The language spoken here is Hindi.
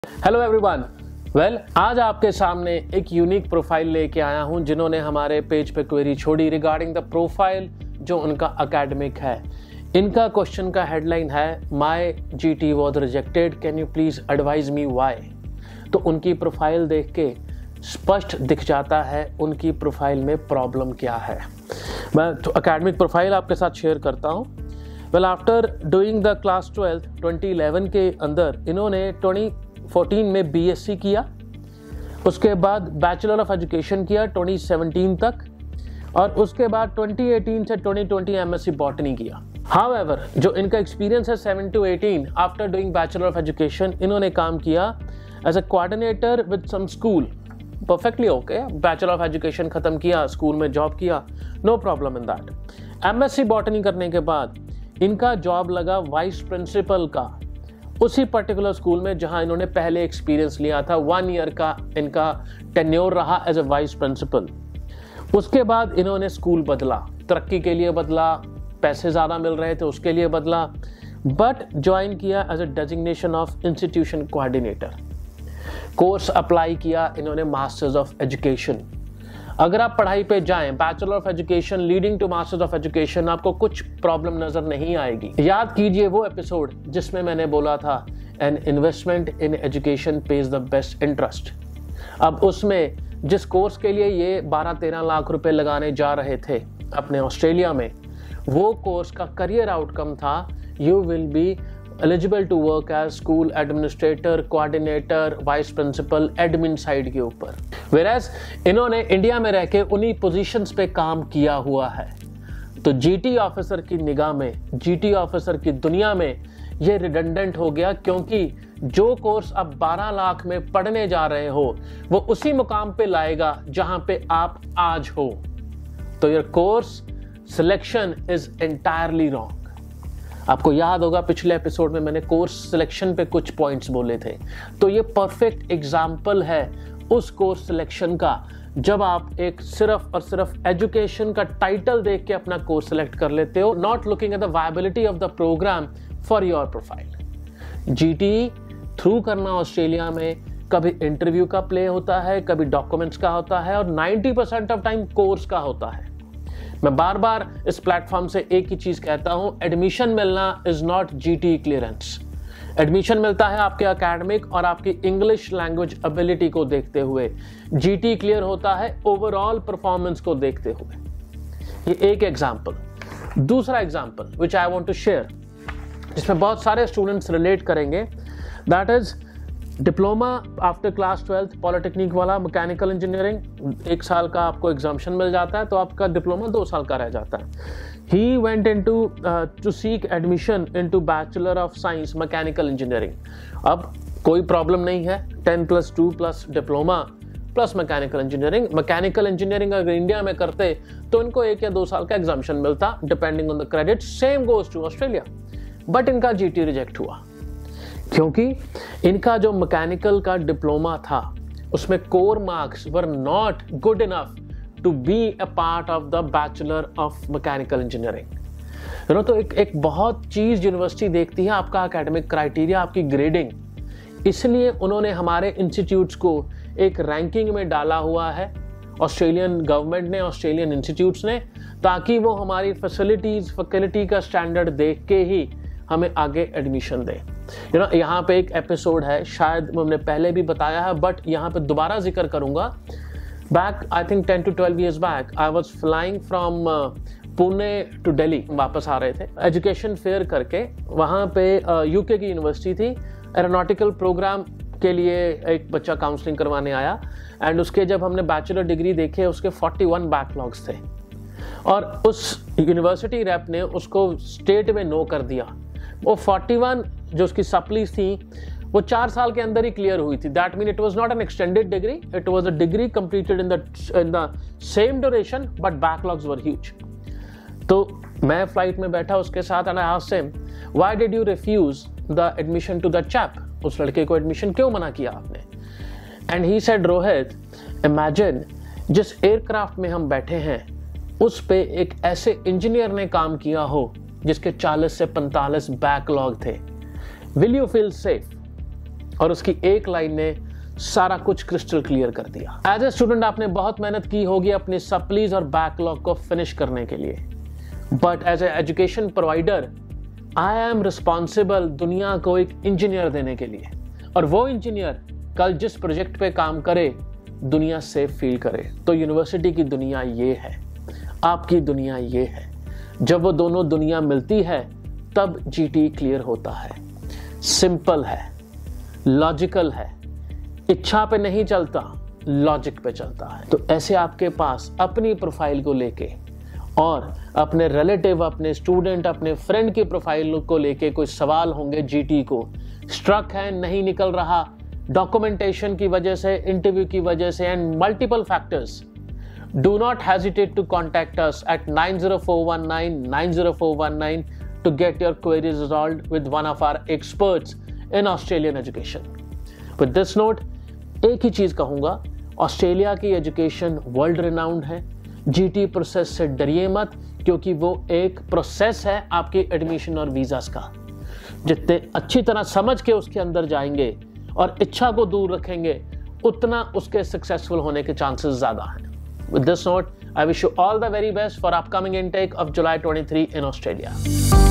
Hello everyone. वेल, आज आपके सामने एक यूनिक प्रोफाइल लेके आया हूं जिन्होंने हमारे पेज पे क्वेरी छोड़ी रिगार्डिंग द प्रोफाइल जो उनका एकेडमिक है। इनका क्वेश्चन का हेडलाइन है my GT was rejected, can you please advise me why. तो उनकी प्रोफाइल देख के स्पष्ट दिख जाता है उनकी प्रोफाइल में प्रॉब्लम क्या है। मैं तो एकेडमिक प्रोफाइल आपके साथ शेयर करता हूं। Well, after doing the class 12 2011 के अंदर इन्होंने 2014 में बीएससी किया, उसके बाद बैचलर ऑफ एजुकेशन किया 2017 तक, और उसके बाद 2018 से 2020 एमएससी बॉटनी किया। हाउएवर, जो इनका एक्सपीरियंस है 7 to 18 after doing bachelor of education, इन्होंने काम किया as a coordinator with some school. Perfectly okay, bachelor of education खत्म किया, स्कूल में जॉब किया, no problem in that. MSc botany करने के बाद इनका जॉब लगा वाइस प्रिंसिपल का उसी पर्टिकुलर स्कूल में जहां इन्होंने पहले एक्सपीरियंस लिया था। 1 ईयर का इनका टेन्योर रहा एज ए वाइस प्रिंसिपल। उसके बाद इन्होंने स्कूल बदला, तरक्की के लिए बदला, पैसे ज़्यादा मिल रहे थे उसके लिए बदला, बट ज्वाइन किया as a designation of institution coordinator. Course apply किया इन्होंने मास्टर्स ऑफ एजुकेशन। अगर आप पढ़ाई पे जाएं, bachelor of education leading to masters of education, आपको कुछ प्रॉब्लम नजर नहीं आएगी। याद कीजिए वो एपिसोड जिसमें मैंने बोला था an investment in education pays the best interest. अब उसमें जिस कोर्स के लिए ये 12-13 लाख रुपए लगाने जा रहे थे अपने ऑस्ट्रेलिया में, वो कोर्स का करियर आउटकम था you will be eligible to work as school administrator, coordinator, vice principal, admin side के ऊपर। वेराज इन्होंने इंडिया में रह के उन्हीं पोजीशंस पे काम किया हुआ है। तो जीटी ऑफिसर की निगाह में, जीटी ऑफिसर की दुनिया में ये रिडंडेंट हो गया, क्योंकि जो कोर्स अब 12 लाख में पढ़ने जा रहे हो वो उसी मुकाम पे लाएगा जहां पे आप आज हो। तो your course selection is entirely wrong. आपको याद होगा पिछले एपिसोड में मैंने कोर्स सिलेक्शन पे कुछ पॉइंट्स बोले थे। तो ये परफेक्ट एग्जाम्पल है उस कोर्स सिलेक्शन का जब आप एक सिर्फ और सिर्फ एजुकेशन का टाइटल देख के अपना कोर्स सिलेक्ट कर लेते हो, not looking at the viability of the program for your profile. GT through करना ऑस्ट्रेलिया में कभी इंटरव्यू का प्ले होता है, कभी डॉक्यूमेंट्स का होता है, और 90% ऑफ टाइम कोर्स का होता है। मैं बार बार इस प्लेटफॉर्म से एक ही चीज कहता हूं, एडमिशन मिलना is not GT clearance. Admission मिलता है आपके एकेडमिक और आपकी इंग्लिश लैंग्वेज एबिलिटी को देखते हुए। जीटी क्लियर होता है ओवरऑल परफॉर्मेंस को देखते हुए। ये एक एग्जांपल। दूसरा example which I want to share, जिसमें बहुत सारे स्टूडेंट्स रिलेट करेंगे, that is diploma after class 12 polytechnic वाला मैकेनिकल इंजीनियरिंग। 1 साल का आपको एग्जाम्शन मिल जाता है, तो आपका डिप्लोमा 2 साल का रह जाता है। He went into to seek admission into Bachelor of Science Mechanical Engineering। अब कोई प्रॉब्लम नहीं है, 10+2+ diploma plus mechanical engineering. Mechanical engineering अगर इंडिया में करते तो इनको 1 या 2 साल का एग्जाम्शन मिलता depending on the credit. Same goes to Australia, but इनका जीटी रिजेक्ट हुआ क्योंकि इनका जो मैकेनिकल का डिप्लोमा था उसमें core marks were not good enough to be a part of the Bachelor of Mechanical Engineering। तो एक बहुत चीज यूनिवर्सिटी देखती है, आपका एकेडमिक क्राइटेरिया, आपकी ग्रेडिंग। इसलिए उन्होंने हमारे इंस्टीट्यूट्स को एक रैंकिंग में डाला हुआ है, ऑस्ट्रेलियन गवर्नमेंट ने, ऑस्ट्रेलियन इंस्टीट्यूट्स ने, ताकि वो हमारी फैसिलिटीज, फैकल्टी का स्टैंडर्ड देख के ही हमें आगे एडमिशन दे। यहाँ पे एक एपिसोड है, शायद हमने पहले भी बताया है, बट यहाँ पे दोबारा जिक्र करूंगा। Back, I think 10 to 12 years back, I was flying from Pune to Delhi। वापस आ रहे थे एजुकेशन फेयर करके। वहाँ पे यूके की यूनिवर्सिटी थी, एरोनॉटिकल प्रोग्राम के लिए एक बच्चा काउंसलिंग करवाने आया, एंड उसके जब हमने बैचलर डिग्री देखे उसके 41 बैकलॉग्स थे, और उस यूनिवर्सिटी रैप ने उसको स्टेट में नो कर दिया। वो 41 जो उसकी सप्लीज थी वो 4 साल के अंदर ही क्लियर हुई थी। That mean it was not an extended degree, it was a degree completed in the same duration, but backlogs were huge. तो मैं फ्लाइट में बैठा उसके साथ, and I asked him why did you refuse the admission to the chap, उस लड़के को एडमिशन क्यों मना किया आपने? And he said, Rohit, imagine जिस एयरक्राफ्ट में हम बैठे हैं उस पे एक ऐसे इंजीनियर ने काम किया हो जिसके 40 से 45 बैकलॉग थे। Will you feel safe? और उसकी एक लाइन ने सारा कुछ क्रिस्टल क्लियर कर दिया। एज ए स्टूडेंट आपने बहुत मेहनत की होगी अपनी सप्लीज और बैकलॉग को फिनिश करने के लिए, but as a education provider I am responsible दुनिया को एक इंजीनियर देने के लिए, और वो इंजीनियर कल जिस प्रोजेक्ट पे काम करे दुनिया सेफ फील करे। तो यूनिवर्सिटी की दुनिया ये है, आपकी दुनिया ये है। जब वो दोनों दुनिया मिलती है तब जीटी क्लियर होता है। सिंपल है, लॉजिकल है, इच्छा पे नहीं चलता, लॉजिक पे चलता है। तो ऐसे आपके पास अपनी प्रोफाइल को लेके और अपने रिलेटिव, अपने स्टूडेंट, अपने फ्रेंड की प्रोफाइल को लेके कोई सवाल होंगे, जीटी को स्ट्रक है, नहीं निकल रहा, डॉक्यूमेंटेशन की वजह से, इंटरव्यू की वजह से, and multiple factors, do not hesitate to contact us at 90419 to get your queries resolved with one of our experts in Australian education. With this note, एक ही चीज कहूंगा, ऑस्ट्रेलिया की एजुकेशन वर्ल्ड रिनाउंड है। जीटी प्रोसेस से डरिए मत, क्योंकि वो एक प्रोसेस है आपके एडमिशन और वीजास का। जितने अच्छी तरह समझ के उसके अंदर जाएंगे और इच्छा को दूर रखेंगे, उतना उसके सक्सेसफुल होने के चांसेस ज्यादा हैं। With this note, I wish you all the very best for upcoming intake of July 23 in Australia.